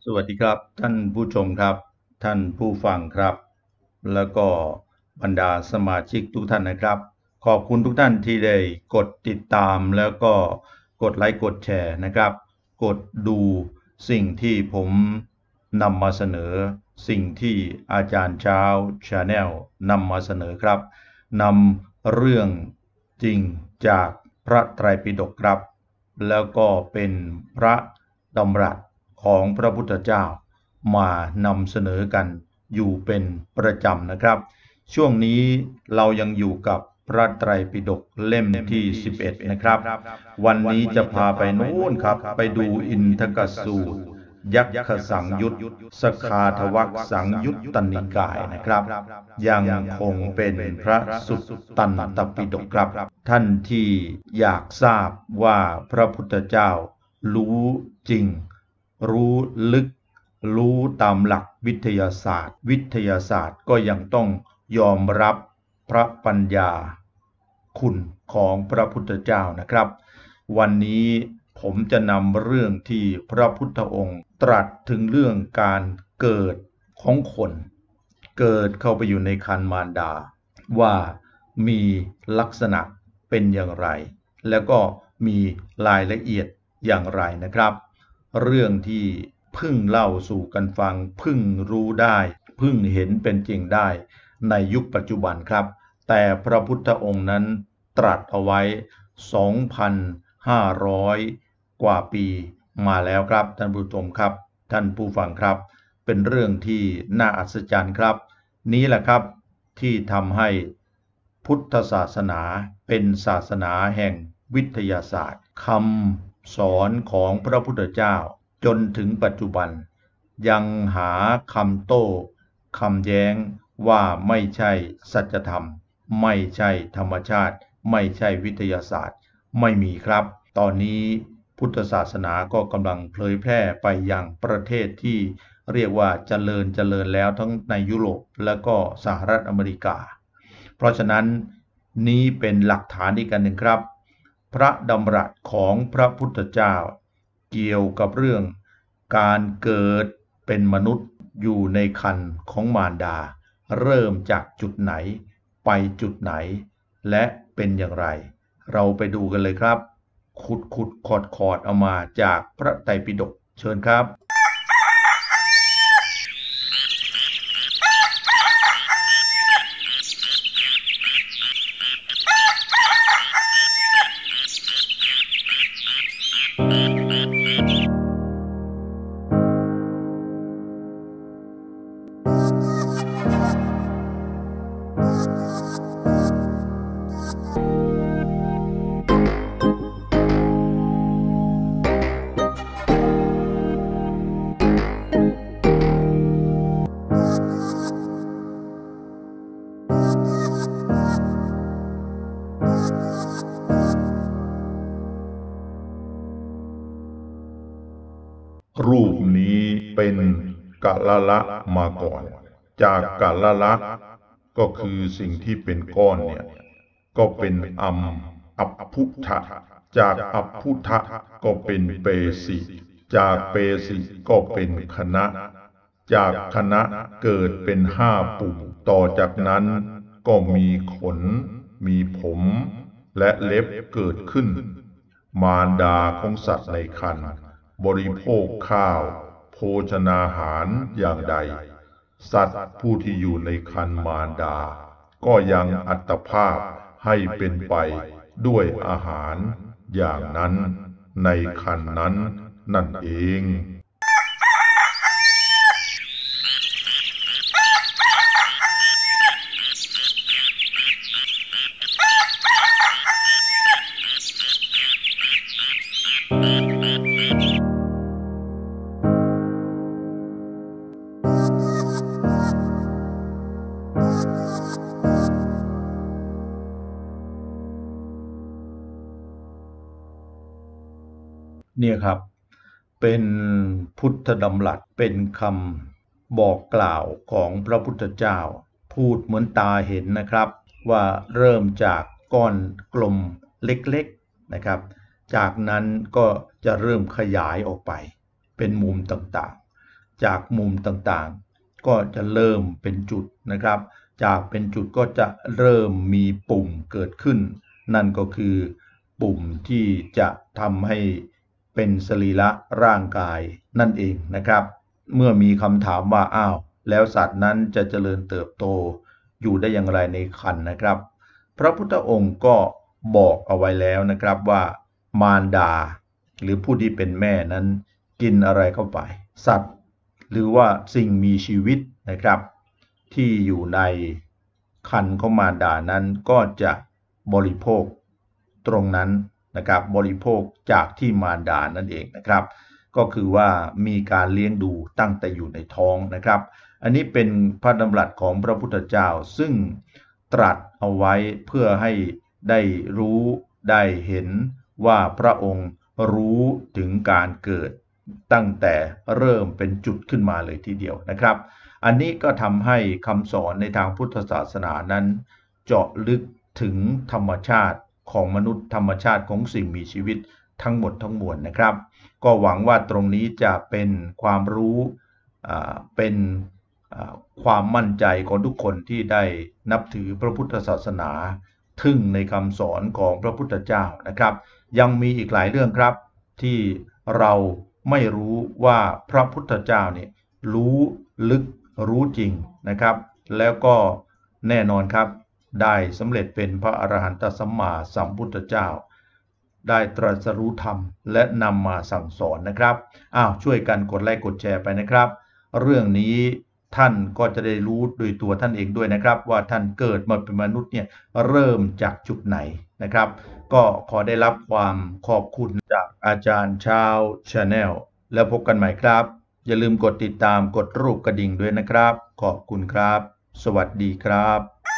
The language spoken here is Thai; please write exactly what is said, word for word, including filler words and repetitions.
สวัสดีครับท่านผู้ชมครับท่านผู้ฟังครับแล้วก็บรรดาสมาชิกทุกท่านนะครับขอบคุณทุกท่านที่ได้กดติดตามแล้วก็กดไลค์กดแชร์นะครับกดดูสิ่งที่ผมนำมาเสนอสิ่งที่อาจารย์เช้า Channel นำมาเสนอครับนำเรื่องจริงจากพระไตรปิฎกครับแล้วก็เป็นพระดำรัสของพระพุทธเจ้ามานำเสนอกันอยู่เป็นประจำนะครับช่วงนี้เรายังอยู่กับพระไตรปิฎกเล่มที่สิบเอ็ดนะครับวันนี้จะพาไปโน้นครับไปดูอินทกสูตรยักขสังยุตสคาทวักสังยุตตนิกายนะครับยังคงเป็นพระสุตตันตปิฎกครับท่านที่อยากทราบว่าพระพุทธเจ้ารู้จริงรู้ลึกรู้ตามหลักวิทยาศาสตร์วิทยาศาสตร์ก็ยังต้องยอมรับพระปัญญาคุณของพระพุทธเจ้านะครับวันนี้ผมจะนำเรื่องที่พระพุทธองค์ตรัสถึงเรื่องการเกิดของคนเกิดเข้าไปอยู่ในครรภ์มารดาว่ามีลักษณะเป็นอย่างไรแล้วก็มีรายละเอียดอย่างไรนะครับเรื่องที่เพิ่งเล่าสู่กันฟังเพิ่งรู้ได้เพิ่งเห็นเป็นจริงได้ในยุคปัจจุบันครับแต่พระพุทธองค์นั้นตรัสเอาไว้ สองพันห้าร้อย กว่าปีมาแล้วครับท่านผู้ชมครับท่านผู้ฟังครับเป็นเรื่องที่น่าอัศจรรย์ครับนี้แหละครับที่ทำให้พุทธศาสนาเป็นศาสนาแห่งวิทยาศาสตร์คำสอนของพระพุทธเจ้าจนถึงปัจจุบันยังหาคำโต้คำแย้งว่าไม่ใช่สัจธรรมไม่ใช่ธรรมชาติไม่ใช่วิทยาศาสตร์ไม่มีครับตอนนี้พุทธศาสนาก็กำลังเผยแพร่ไปยังประเทศที่เรียกว่าเจริญเจริญแล้วทั้งในยุโรปและก็สหรัฐอเมริกาเพราะฉะนั้นนี้เป็นหลักฐานอีกอันหนึ่งครับพระดำรัสของพระพุทธเจ้าเกี่ยวกับเรื่องการเกิดเป็นมนุษย์อยู่ในครรภ์ของมารดาเริ่มจากจุดไหนไปจุดไหนและเป็นอย่างไรเราไปดูกันเลยครับขุดขุดขอดขอดเอามาจากพระไตรปิฎกเชิญครับรูปนี้เป็นกะละละมาก่อนจากกะละละก็คือสิ่งที่เป็นก้อนเนี่ยก็เป็นอัมอัปพุทธะจากอัปพุทธะก็เป็นเปสิจากเปสิก็เป็นคณะจากคณะเกิดเป็นห้าปุ่มต่อจากนั้นก็มีขนมีผมและเล็บเกิดขึ้นมารดาของสัตว์ในครรภ์บริโภคข้าวโภชนาหารอย่างใดสัตว์ผู้ที่อยู่ในครรภ์มารดาก็ยังอัตภาพให้เป็นไปด้วยอาหารอย่างนั้นในครรภ์นั้นนั่นเองเนี่ยครับเป็นพุทธดำรัสเป็นคำบอกกล่าวของพระพุทธเจ้าพูดเหมือนตาเห็นนะครับว่าเริ่มจากก้อนกลมเล็กๆนะครับจากนั้นก็จะเริ่มขยายออกไปเป็นมุมต่างจากมุมต่างๆก็จะเริ่มเป็นจุดนะครับจากเป็นจุดก็จะเริ่มมีปุ่มเกิดขึ้นนั่นก็คือปุ่มที่จะทำให้เป็นสรีระร่างกายนั่นเองนะครับเมื่อมีคำถามว่าอ้าวแล้วสัตว์นั้นจะเจริญเติบโตอยู่ได้อย่างไรในครรภ์นะครับพระพุทธองค์ก็บอกเอาไว้แล้วนะครับว่ามารดาหรือผู้ที่เป็นแม่นั้นกินอะไรเข้าไปสัตว์หรือว่าสิ่งมีชีวิตนะครับที่อยู่ในครรภ์ของมารดานั้นก็จะบริโภคตรงนั้นนะครับบริโภคจากที่มารดานั่นเองนะครับก็คือว่ามีการเลี้ยงดูตั้งแต่อยู่ในท้องนะครับอันนี้เป็นพระดำรัสของพระพุทธเจ้าซึ่งตรัสเอาไว้เพื่อให้ได้รู้ได้เห็นว่าพระองค์รู้ถึงการเกิดตั้งแต่เริ่มเป็นจุดขึ้นมาเลยทีเดียวนะครับอันนี้ก็ทำให้คำสอนในทางพุทธศาสนานั้นเจาะลึกถึงธรรมชาติของมนุษย์ธรรมชาติของสิ่งมีชีวิตทั้งหมดทั้งมวลนะครับก็หวังว่าตรงนี้จะเป็นความรู้เป็นความมั่นใจของทุกคนที่ได้นับถือพระพุทธศาสนาทึ่งในคำสอนของพระพุทธเจ้านะครับยังมีอีกหลายเรื่องครับที่เราไม่รู้ว่าพระพุทธเจ้าเนี่ยรู้ลึกรู้จริงนะครับแล้วก็แน่นอนครับได้สำเร็จเป็นพระอรหันตสัมมาสัมพุทธเจ้าได้ตรัสรู้ธรรมและนำมาสั่งสอนนะครับอ้าวช่วยกันกดไลค์กดแชร์ไปนะครับเรื่องนี้ท่านก็จะได้รู้โดยตัวท่านเองด้วยนะครับว่าท่านเกิดมาเป็นมนุษย์เนี่ยเริ่มจากจุดไหนนะครับก็ขอได้รับความขอบคุณจากอาจารย์ชาวชาแนลแล้วพบกันใหม่ครับอย่าลืมกดติดตามกดรูปกระดิ่งด้วยนะครับขอบคุณครับสวัสดีครับ